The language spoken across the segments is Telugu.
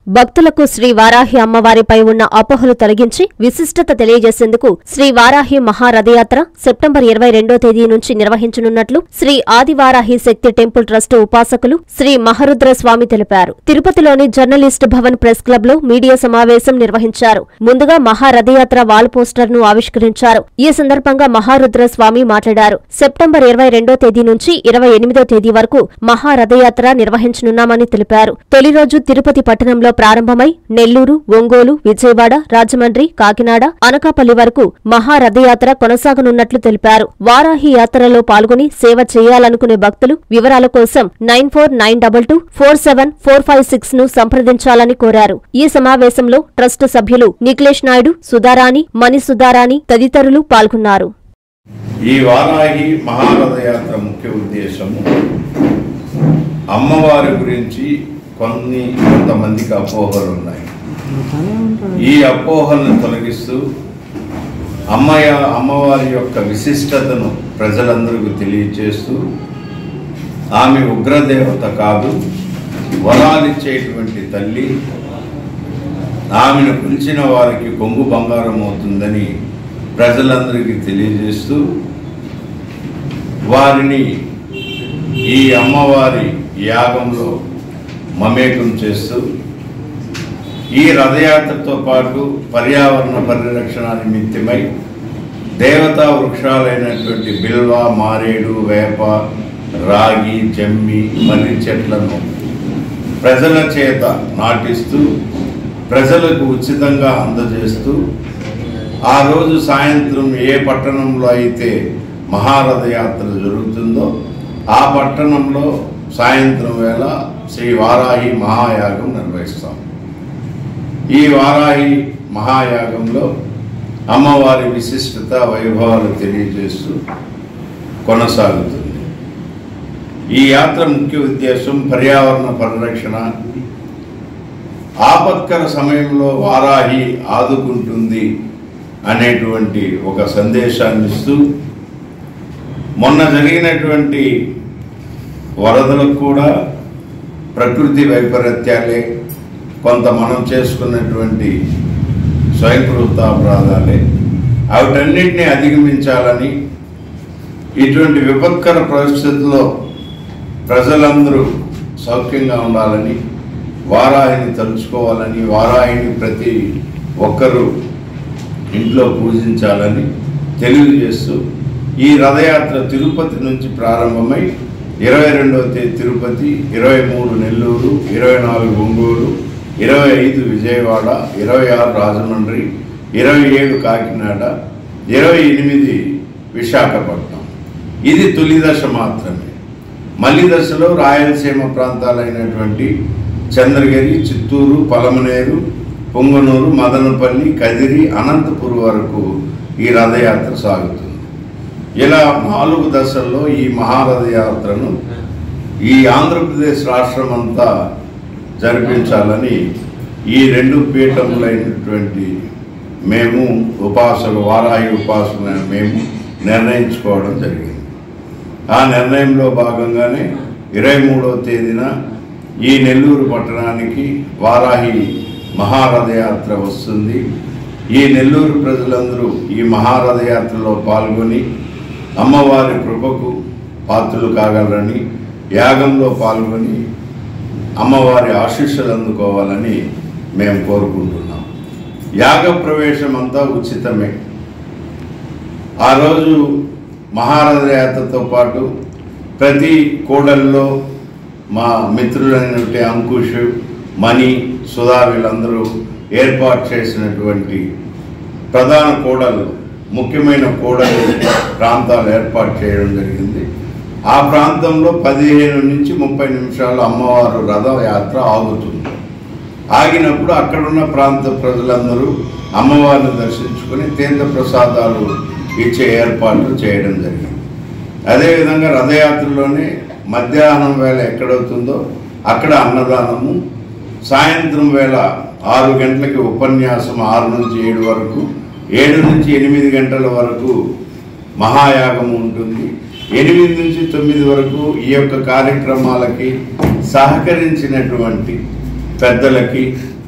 భక్తులకు శ్రీ వారాహి అమ్మవారిపై ఉన్న అపోహలు తొలగించి విశిష్టత తెలియజేసేందుకు శ్రీ వారాహి మహారథయాత్ర సెప్టెంబర్ 22వ తేదీ నుంచి నిర్వహించనున్నట్లు శ్రీ ఆదివారాహి శక్తి టెంపుల్ ట్రస్ట్ ఉపాసకులు శ్రీ మహరుద్ర స్వామి తెలిపారు. తిరుపతిలోని జర్నలిస్ట్ భవన్ ప్రెస్ క్లబ్ లో మీడియా సమావేశం నిర్వహించారు. ముందుగా మహారథయాత్ర వాల్ పోస్టర్ ను ఆవిష్కరించారు. ఈ సందర్భంగా మహారుద్ర స్వామి మాట్లాడారు. సెప్టెంబర్ 22వ తేదీ నుంచి 28వ తేదీ వరకు మహారథయాత్ర నిర్వహించనున్నామని తెలిపారు. తొలి రోజు తిరుపతి పట్టణంలో ప్రారంభమై నెల్లూరు, ఒంగోలు, విజయవాడ, రాజమండ్రి, కాకినాడ, అనకాపల్లి వరకు మహారథయాత్ర కొనసాగనున్నట్లు తెలిపారు. వారాహి యాత్రలో పాల్గొని సేవ చేయాలనుకునే భక్తులు వివరాల కోసం 9492247456 ను సంప్రదించాలని కోరారు. ఈ సమావేశంలో ట్రస్ట్ సభ్యులు నిఖిలేష్ నాయుడు, సుధారాణి, మణి సుధారాణి తదితరులు పాల్గొన్నారు. ఈ వారాహి మహారథయాత్ర ముఖ్య ఉద్దేశము అమ్మవారి గురించి కొంతమందికి అపోహలు ఉన్నాయి. ఈ అపోహలను తొలగిస్తూ అమ్మవారి యొక్క విశిష్టతను ప్రజలందరికీ తెలియజేస్తూ ఆమె ఉగ్రదేవత కాదు, వరాలిచ్చేటువంటి తల్లి, ఆమెను పిలిచిన వారికి కొంగు బంగారం అవుతుందని ప్రజలందరికీ తెలియజేస్తూ వారిని ఈ అమ్మవారి యాగంలో మమేకం చేస్తూ ఈ రథయాత్రతో పాటు పర్యావరణ పరిరక్షణ నిమిత్తమై దేవతా వృక్షాలైనటువంటి బిల్వ, మారేడు, వేప, రాగి, జమ్మి, మర్రి చెట్లను ప్రజల చేత నాటిస్తూ ప్రజలకు ఉచితంగా అందజేస్తూ ఆ రోజు సాయంత్రం ఏ పట్టణంలో అయితే మహారథయాత్ర జరుగుతుందో ఆ పట్టణంలో సాయంత్రం వేళ శ్రీ వారాహి మహాయాగం నిర్వహిస్తాం. ఈ వారాహి మహాయాగంలో అమ్మవారి విశిష్టత, వైభవాలు తెలియజేస్తూ కొనసాగుతుంది. ఈ యాత్ర ముఖ్య ఉద్దేశం పర్యావరణ పరిరక్షణ, ఆపత్కర సమయంలో వారాహి ఆదుకుంటుంది అనేటువంటి ఒక సందేశాన్ని ఇస్తూ మొన్న జరిగినటువంటి వరదలకు కూడా ప్రకృతి వైపరీత్యాలే, కొంత మనం చేసుకున్నటువంటి స్వయంకృతాపరాధాలే, వాటన్నిటిని అధిగమించాలని, ఇటువంటి విపత్కర పరిస్థితుల్లో ప్రజలందరూ సౌఖ్యంగా ఉండాలని, వారాహిని తలుచుకోవాలని, వారాహిని ప్రతి ఒక్కరూ ఇంట్లో పూజించాలని తెలియజేస్తూ ఈ రథయాత్ర తిరుపతి నుంచి ప్రారంభమై 22వ తేదీ తిరుపతి, 23 నెల్లూరు, 24 ఒంగోలు, 25 విజయవాడ, 26 రాజమండ్రి, 27 కాకినాడ, 28 విశాఖపట్నం. ఇది తొలి దశ మాత్రమే. మళ్లీ దశలో రాయలసీమ ప్రాంతాలైనటువంటి చంద్రగిరి, చిత్తూరు, పలమనేరు, పొంగనూరు, మదనపల్లి, కదిరి, అనంతపురం వరకు ఈ రథయాత్ర సాగుతుంది. ఇలా 4 దశల్లో ఈ మహారథయాత్రను ఈ ఆంధ్రప్రదేశ్ రాష్ట్రం అంతా జరిపించాలని ఈ 2 పీఠములైనటువంటి మేము వారాహి ఉపాసకులైన మేము నిర్ణయించుకోవడం జరిగింది. ఆ నిర్ణయంలో భాగంగానే 23వ తేదీన ఈ నెల్లూరు పట్టణానికి వారాహి మహారథయాత్ర వస్తుంది. ఈ నెల్లూరు ప్రజలందరూ ఈ మహారథయాత్రలో పాల్గొని అమ్మవారి కృపకు పాత్రులు కాగలరని, యాగంలో పాల్గొని అమ్మవారి ఆశీస్సులు అందుకోవాలని మేము కోరుకుంటున్నాం. యాగ ప్రవేశం అంతా ఉచితమే. ఆ రోజు మహారథయాత్రతో పాటు ప్రతి కూడల్లో మా మిత్రులైనటువంటి అంకుష్, మణి, సుధా వీళ్ళందరూ ఏర్పాటు చేసినటువంటి ప్రధాన కూడళ్ళు, ముఖ్యమైన కూడలి ప్రాంతాలు ఏర్పాటు చేయడం జరిగింది. ఆ ప్రాంతంలో 15 నుంచి 30 నిమిషాలు అమ్మవారు రథయాత్ర ఆగుతుంది. ఆగినప్పుడు అక్కడున్న ప్రాంత ప్రజలందరూ అమ్మవారిని దర్శించుకుని తీర్థ ప్రసాదాలు ఇచ్చే ఏర్పాట్లు చేయడం జరిగింది. అదేవిధంగా రథయాత్రలోనే మధ్యాహ్నం వేళ ఎక్కడవుతుందో అక్కడ అన్నదానము, సాయంత్రం వేళ 6 గంటలకి ఉపన్యాసం, 6 నుంచి 7 వరకు, 7 నుంచి 8 గంటల వరకు మహాయాగం ఉంటుంది. 8 నుంచి 9 వరకు ఈ యొక్క కార్యక్రమాలకి సహకరించినటువంటి పెద్దలకి,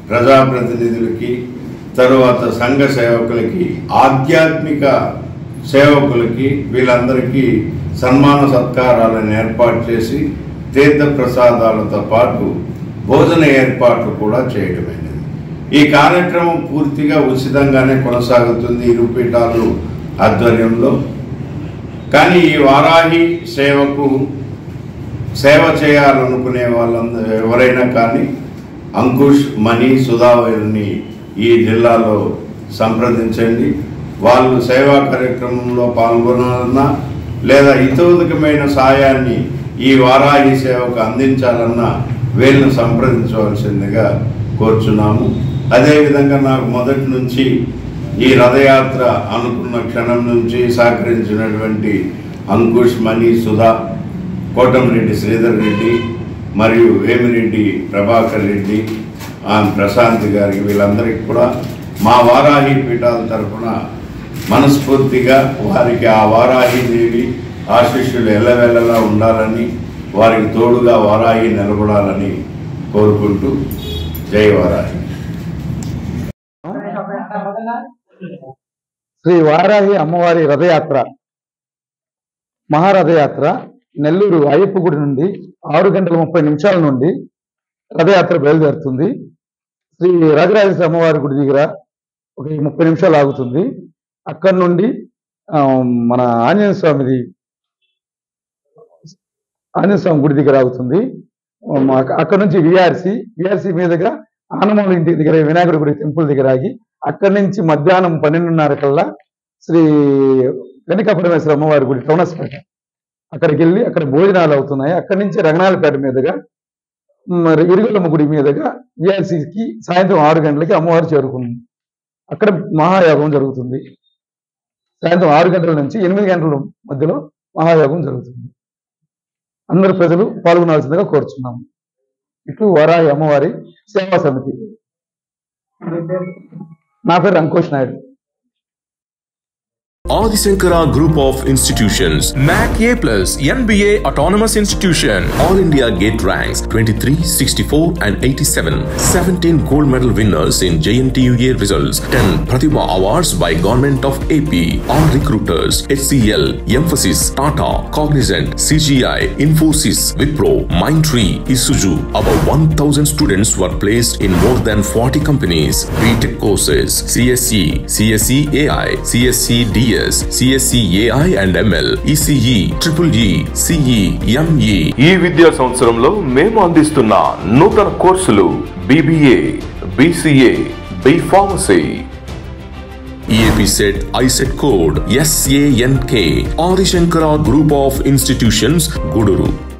ప్రజాప్రతినిధులకి, తరువాత సంఘ సేవకులకి, ఆధ్యాత్మిక సేవకులకి వీళ్ళందరికీ సన్మాన సత్కారాలను ఏర్పాటు చేసి తీర్థ ప్రసాదాలతో పాటు భోజన ఏర్పాట్లు కూడా చేయడమైనది. ఈ కార్యక్రమం పూర్తిగా ఉచితంగానే కొనసాగుతుంది ఇరు పీఠాలు ఆధ్వర్యంలో. కానీ ఈ వారాహి సేవకు సేవ చేయాలనుకునే వాళ్ళందరూ ఎవరైనా కానీ అంకుష్, మణి, సుధావారిని ఈ జిల్లాలో సంప్రదించండి. వాళ్ళు సేవా కార్యక్రమంలో పాల్గొనాలన్నా లేదా ఇతోధికమైన సాయాన్ని ఈ వారాహి సేవకు అందించాలన్నా వీళ్ళను సంప్రదించవలసిందిగా కోరుచున్నాము. అదేవిధంగా నాకు మొదటి నుంచి ఈ రథయాత్ర అనుకున్న క్షణం నుంచి సహకరించినటువంటి అంకుష్, మణి, సుధా, కోటంరెడ్డి శ్రీధర్ రెడ్డి మరియు వేమిరెడ్డి ప్రభాకర్ రెడ్డి, ప్రశాంత్ గారికి వీళ్ళందరికీ కూడా మా వారాహి పీఠాల తరఫున మనస్ఫూర్తిగా వారికి ఆ వారాహి దేవి ఆశీస్సులు ఎల్లవెల్లలా ఉండాలని, వారికి తోడుగా వారాహి నిలబడాలని కోరుకుంటూ జై వారాహి. శ్రీ వారాహి అమ్మవారి రథయాత్ర, మహారథయాత్ర నెల్లూరు అయ్యప్ప గుడి నుండి 6:30 నుండి రథయాత్ర బయలుదేరుతుంది. శ్రీ రాజరాజేశ్వరి అమ్మవారి గుడి దగ్గర ఒక 30 నిమిషాలు ఆగుతుంది. అక్కడి నుండి మన ఆంజనేయ స్వామి గుడి దగ్గర ఆగుతుంది. అక్కడ నుంచి విఆర్సి మీదుగా ఆనమూల ఇంటి దగ్గర వినాయకుడి గుడి టెంపుల్ దగ్గర ఆగి అక్కడి నుంచి మధ్యాహ్నం 12:30 కల్లా శ్రీ కనికా పరమేశ్వర అమ్మవారి గుడి టౌనస్పేట అక్కడికి వెళ్ళి అక్కడ భోజనాలు అవుతున్నాయి. అక్కడి నుంచి రంగనాలపేట మీదుగా మరి ఇరుగలమ్మ గుడి మీదుగా విఆర్సికి సాయంత్రం 6 గంటలకి అమ్మవారు చేరుకుంది. అక్కడ మహాయోగం జరుగుతుంది. సాయంత్రం 6 గంటల నుంచి 8 గంటల మధ్యలో మహాయోగం జరుగుతుంది. అందరు ప్రజలు పాల్గొనాల్సిందిగా కోరుచున్నాము. ఇట్లు వారాహి అమ్మవారి సేవా సమితి. నా పేరు Ankush Naidu. Adi Shankara Group of Institutions, MAC A+, NBA Autonomous Institution, All India Gate ranks 23, 64 and 87, 17 gold medal winners in JNTUA results, 10 Pratibha Awards by Government of AP, all recruiters, HCL, Emphasis, Tata, Cognizant, CGI, Infosys, Wipro, Mindtree, Isuzu. About 1,000 students were placed in more than 40 companies. BTech courses, CSE, CSE AI, CSE DS, CSE AI and ML, ECE, EEE, CE, ME. ఈ విద్యా సంవత్సరంలో మేము అందిస్తున్న నూతన కోర్సులు BBA, BCA, B Pharmacy. EAP set ISET code SANK. Adi Shankara Group of Institutions, Guduru.